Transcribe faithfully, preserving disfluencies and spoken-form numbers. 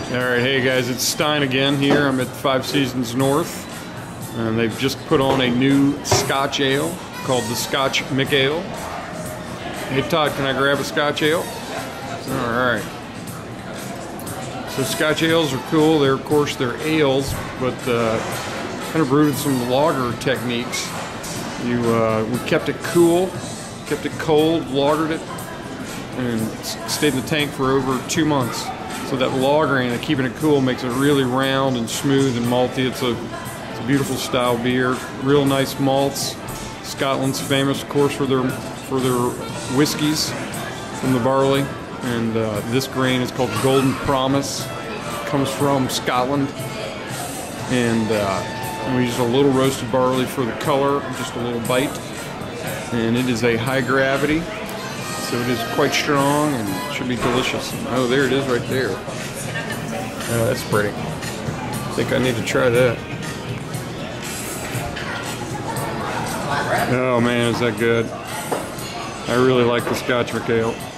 Alright, hey guys, it's Stein again here. I'm at Five Seasons North, and they've just put on a new Scotch ale called the Scotch McAle. Hey Todd, can I grab a Scotch ale? Alright. So Scotch ales are cool. They're, of course, they're ales, but uh, kind of brewed with some lager techniques. You, uh, we kept it cool, kept it cold, lagered it, and stayed in the tank for over two months. So that lagering and keeping it cool makes it really round and smooth and malty. It's a, it's a beautiful style beer. Real nice malts. Scotland's famous, of course, for their for their whiskeys from the barley. And uh, this grain is called Golden Promise. It comes from Scotland. And, uh, and we use a little roasted barley for the color, just a little bite. And it is a high gravity. So it is quite strong and should be delicious. Oh, there it is right there. Oh, that's pretty. I think I need to try that. Oh man, is that good. I really like the Scotch McAle.